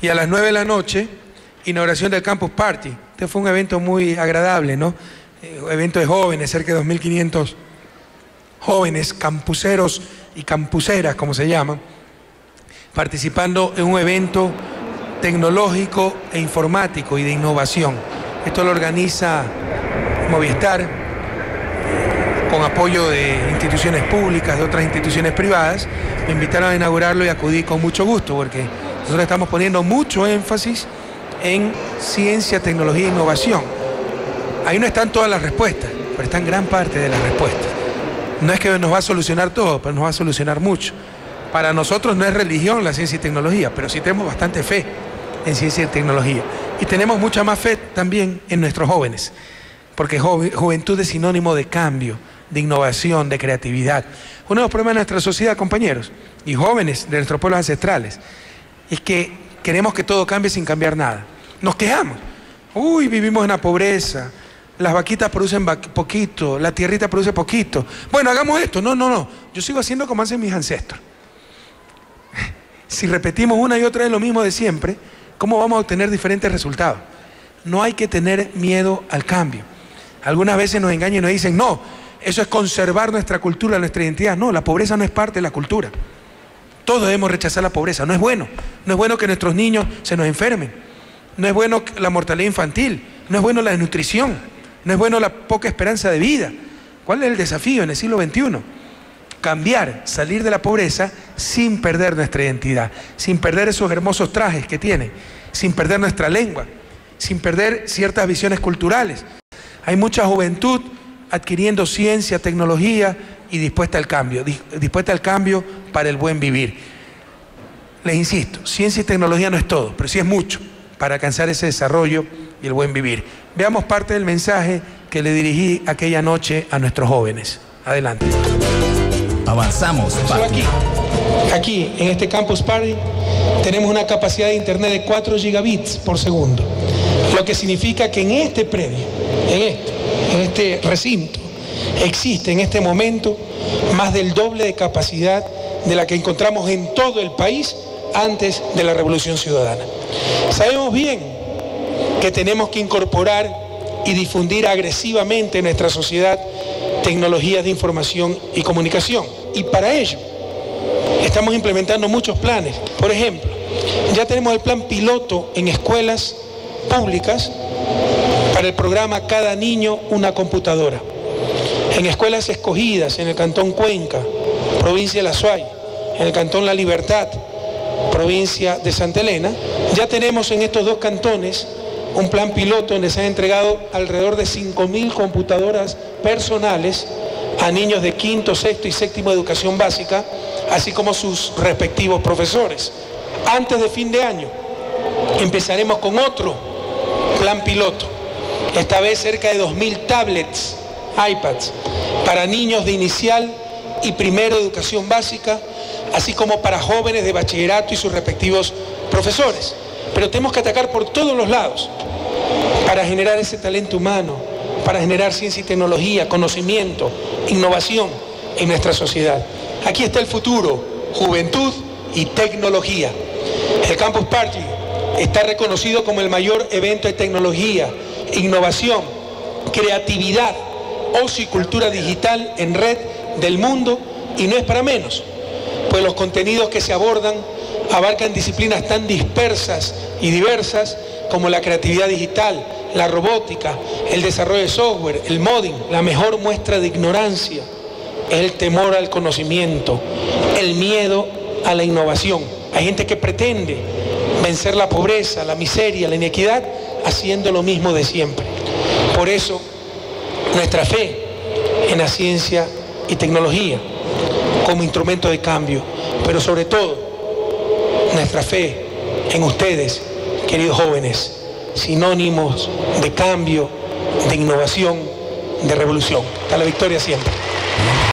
Y a las 9 de la noche, inauguración del Campus Party. Este fue un evento muy agradable, ¿no? Evento de jóvenes, cerca de 2.500 jóvenes, campuseros y campuseras, como se llaman, participando en un evento tecnológico e informático y de innovación. Esto lo organiza Movistar con apoyo de instituciones públicas, de otras instituciones privadas. Me invitaron a inaugurarlo y acudí con mucho gusto, porque nosotros estamos poniendo mucho énfasis en ciencia, tecnología e innovación. Ahí no están todas las respuestas, pero están gran parte de las respuestas. No es que nos va a solucionar todo, pero nos va a solucionar mucho. Para nosotros no es religión la ciencia y tecnología, pero sí tenemos bastante fe en ciencia y tecnología. Y tenemos mucha más fe también en nuestros jóvenes, porque juventud es sinónimo de cambio, de innovación, de creatividad. Uno de los problemas de nuestra sociedad, compañeros, y jóvenes de nuestros pueblos ancestrales, es que queremos que todo cambie sin cambiar nada. Nos quejamos. Uy, vivimos en la pobreza, las vaquitas producen poquito, la tierrita produce poquito. Bueno, hagamos esto. No. Yo sigo haciendo como hacen mis ancestros. Si repetimos una y otra vez lo mismo de siempre, ¿cómo vamos a obtener diferentes resultados? No hay que tener miedo al cambio. Algunas veces nos engañan y nos dicen, no, eso es conservar nuestra cultura, nuestra identidad. No, la pobreza no es parte de la cultura. Todos debemos rechazar la pobreza. No es bueno. No es bueno que nuestros niños se nos enfermen. No es bueno la mortalidad infantil. No es bueno la desnutrición. No es bueno la poca esperanza de vida. ¿Cuál es el desafío en el siglo XXI? Cambiar, salir de la pobreza sin perder nuestra identidad, sin perder esos hermosos trajes que tienen, sin perder nuestra lengua, sin perder ciertas visiones culturales. Hay mucha juventud adquiriendo ciencia, tecnología y dispuesta al cambio para el buen vivir. Les insisto, ciencia y tecnología no es todo, pero sí es mucho para alcanzar ese desarrollo y el buen vivir. Veamos parte del mensaje que le dirigí aquella noche a nuestros jóvenes. Adelante. Avanzamos. Aquí, en este Campus Party, tenemos una capacidad de internet de 4 gigabits por segundo. Lo que significa que en este predio, en este recinto, existe en este momento más del doble de capacidad de la que encontramos en todo el país antes de la Revolución Ciudadana. Sabemos bien que tenemos que incorporar y difundir agresivamente en nuestra sociedad tecnologías de información y comunicación. Y para ello estamos implementando muchos planes. Por ejemplo, ya tenemos el plan piloto en escuelas públicas para el programa Cada Niño una Computadora. En escuelas escogidas en el Cantón Cuenca, provincia de La Suay, en el Cantón La Libertad, provincia de Santa Elena, ya tenemos en estos dos cantones un plan piloto donde se han entregado alrededor de 5.000 computadoras personales a niños de quinto, sexto y séptimo de educación básica, así como sus respectivos profesores. Antes de fin de año empezaremos con otro plan piloto, esta vez cerca de 2.000 tablets, iPads, para niños de inicial y primero de educación básica, así como para jóvenes de bachillerato y sus respectivos profesores. Pero tenemos que atacar por todos los lados para generar ese talento humano, para generar ciencia y tecnología, conocimiento, innovación en nuestra sociedad. Aquí está el futuro, juventud y tecnología. El Campus Party está reconocido como el mayor evento de tecnología, innovación, creatividad, ocio y cultura digital en red del mundo, y no es para menos, pues los contenidos que se abordan abarcan disciplinas tan dispersas y diversas como la creatividad digital, la robótica, el desarrollo de software, el modding. La mejor muestra de ignorancia es el temor al conocimiento, el miedo a la innovación. Hay gente que pretende vencer la pobreza, la miseria, la inequidad, haciendo lo mismo de siempre. Por eso, nuestra fe en la ciencia y tecnología como instrumento de cambio, pero sobre todo, nuestra fe en ustedes, queridos jóvenes, sinónimos de cambio, de innovación, de revolución. Hasta la victoria siempre.